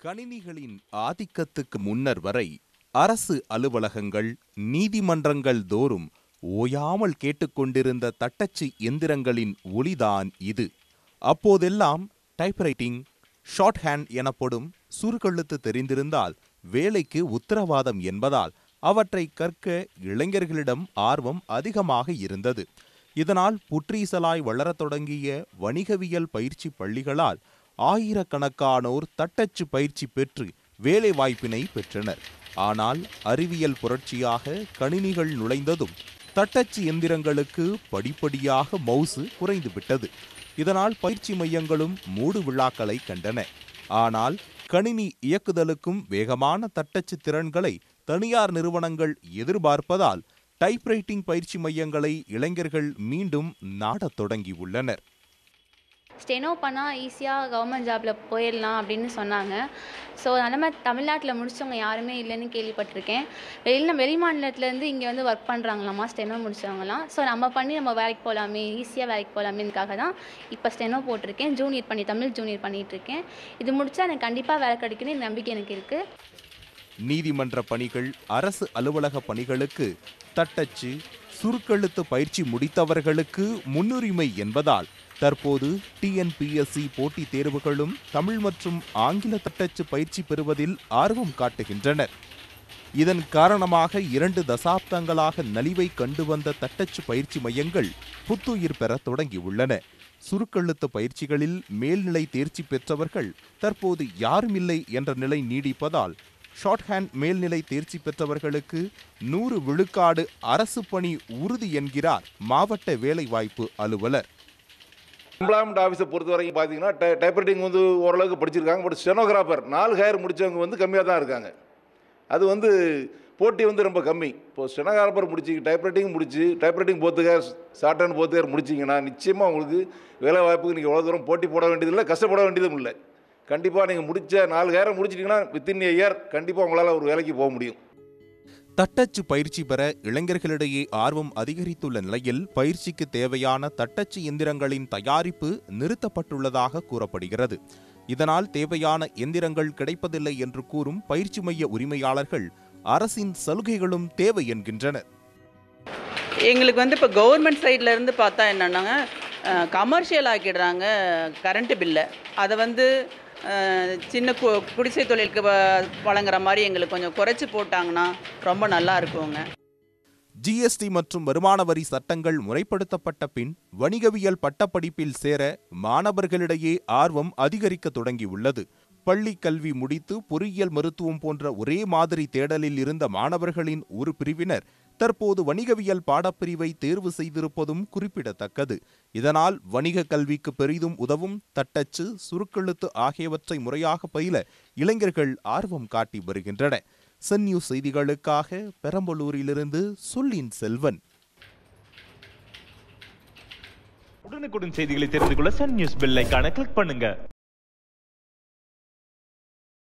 கணினிகளின் ஆதிக்கத்துக்கு முன்னர் வரை அரசு அலுவலகங்கள், நீதிமன்றங்கள் தோறும் ஓயாமல் கேட்டுக்கொண்டிருந்த தட்டச்சு எந்திரங்களின் ஒலிதான் இது. அப்போதெல்லாம் டைப்ரைட்டிங், ஷார்ட் ஹேண்ட் எனப்படும் சுருக்கெழுத்து தெரிந்திருந்தால் வேலைக்கு உத்தரவாதம் என்பதால் அவற்றை கற்க இளைஞர்களிடம் ஆர்வம் அதிகமாக இருந்தது. இதனால் புற்றீசலாய் வளரத் தொடங்கிய வணிகவியல் பயிற்சி பள்ளிகளால் ஆயிரக்கணக்கானோர் தட்டச்சு பயிற்சி பெற்று வேலை வாய்ப்பினை பெற்றனர். ஆனால் அறிவியல் புரட்சியாக கணினிகள் நுழைந்ததும் தட்டச்சு எந்திரங்களுக்கு படிப்படியாக மவுசு குறைந்துவிட்டது. இதனால் பயிற்சி மையங்களும் மூடு விழாக்களை கண்டன. ஆனால் கணினி இயக்குதலுக்கும் வேகமான தட்டச்சு திறன்களை தனியார் நிறுவனங்கள் எதிர்பார்ப்பதால் டைப்ரைட்டிங் பயிற்சி மையங்களை இளைஞர்கள் மீண்டும் நாடத் தொடங்கியுள்ளனர். ஸ்டெனோ பண்ணால் ஈஸியாக கவர்மெண்ட் ஜாபில் போயிடலாம் அப்படின்னு சொன்னாங்க. ஸோ அந்த மாதிரி தமிழ்நாட்டில் முடித்தவங்க யாருமே இல்லைன்னு கேள்விப்பட்டிருக்கேன். வெளி மாநிலத்துலேருந்து இங்கே வந்து ஒர்க் பண்ணுறாங்களாமா ஸ்டெனோ முடித்தவங்களாம். ஸோ நம்ம பண்ணி நம்ம வேலைக்கு போகலாமே, ஈஸியாக வேலைக்கு போகலாமேனுக்காக தான் இப்போ ஸ்டெனோ போட்டிருக்கேன். தமிழ் ஜூனியர் பண்ணிகிட்ருக்கேன். இது முடித்தா எனக்கு கண்டிப்பாக வேலை கிடைக்குன்னு நம்பிக்கை எனக்கு இருக்குது. நீதிமன்ற பணிகள், அரசு அலுவலக பணிகளுக்கு தட்டச்சு, சுருக்கெழுத்து பயிற்சி முடித்தவர்களுக்கு முன்னுரிமை என்பதால் தற்போது TNPSC போட்டித் தேர்வுகளும் தமிழ் மற்றும் ஆங்கில தட்டச்சு பயிற்சி பெறுவதில் ஆர்வம் காட்டுகின்றனர். இதன் காரணமாக 2 தசாப்தங்களாக நலிவை கண்டு வந்த தட்டச்சு பயிற்சி மையங்கள் புத்துயிர் பெற தொடங்கியுள்ளன. சுருக்கெழுத்து பயிற்சிகளில் மேல்நிலை தேர்ச்சி பெற்றவர்கள் தற்போது யாருமில்லை என்ற நிலை நீடிப்பதால் ஷார்ட் ஹேண்ட் மேல்நிலை தேர்ச்சி பெற்றவர்களுக்கு 100 விழுக்காடு அரசு பணி உறுதி என்கிறார் மாவட்ட வேலைவாய்ப்பு அலுவலர். எம்ப்ளாய்மெண்ட் ஆஃபீஸை பொறுத்த வரைக்கும் பார்த்தீங்கன்னா டைப்ரைட்டிங் வந்து ஓரளவுக்கு படிச்சிருக்காங்க. பட் ஸ்டெனோகிராஃபர் 4 ஹையர் முடித்தவங்க வந்து கம்மியாக தான் இருக்காங்க. அது வந்து போட்டி வந்து ரொம்ப கம்மி. இப்போ ஸ்டெனோகிராஃபர் முடிச்சு typewriting both higher, shorthand both higher முடிச்சிங்கன்னா நிச்சயமாக உங்களுக்கு வேலை வாய்ப்புக்கு நீங்கள் எவ்வளோ தூரம் போட்டி போட வேண்டியதில்லை, கஷ்டப்பட வேண்டியதும் இல்லை. கண்டிப்பாக நீங்கள் முடித்த 4 ஹையரை முடிச்சிட்டிங்கன்னா வித்தின் a year கண்டிப்பாக உங்களால் ஒரு வேலைக்கு போக முடியும். தட்டச்சு பயிற்சி பெற இளைஞர்களிடையே ஆர்வம் அதிகரித்துள்ள நிலையில் பயிற்சிக்கு தேவையான தட்டச்சு எந்திரங்களின் தயாரிப்பு நிறுத்தப்பட்டுள்ளதாக கூறப்படுகிறது. இதனால் தேவையான எந்திரங்கள் கிடைப்பதில்லை என்று கூறும் பயிற்சி மைய உரிமையாளர்கள் அரசின் சலுகைகளும் தேவை என்கின்றனர். எங்களுக்கு வந்து இப்போ கவர்மெண்ட் சைடில் இருந்து பார்த்தா என்னன்னாங்க, கமர்ஷியல் ஆக்கிடுறாங்க கரண்ட்டு பில்லை. அதை வந்து சின்ன குடிசை தொழிலுக்கு வழங்குற மாதிரி எங்களுக்கு கொஞ்சம் குறைச்சி போட்டாங்கன்னா ரொம்ப நல்லா இருக்குங்க. GST மற்றும் வருமான வரி சட்டங்கள் முறைப்படுத்தப்பட்ட பின் வணிகவியல் பட்டப்படிப்பில் சேர மாணவர்களிடையே ஆர்வம் அதிகரிக்க தொடங்கியுள்ளது. பள்ளி கல்வி முடித்து பொறியியல், மருத்துவம் போன்ற ஒரே மாதிரி தேடலில் இருந்த மாணவர்களின் ஒரு பிரிவினர் தற்போது வணிகவியல் பாடப்பிரிவை தேர்வு செய்திருப்பதும் குறிப்பிடத்தக்கது. இதனால் வணிக கல்விக்கு பெரிதும் உதவும் தட்டச்சு, சுருக்கெழுத்து ஆகியவற்றை முறையாக பயில இளைஞர்கள் ஆர்வம் காட்டி வருகின்றன. சன் நியூஸ் செய்திகளுக்காக பெரம்பலூரிலிருந்து சொல்லின் செல்வன். உடனுக்குடன் செய்திகளை தெரிந்து கொள்ள சன் நியூஸ் பெல் ஐகானை கிளிக் பண்ணுங்க.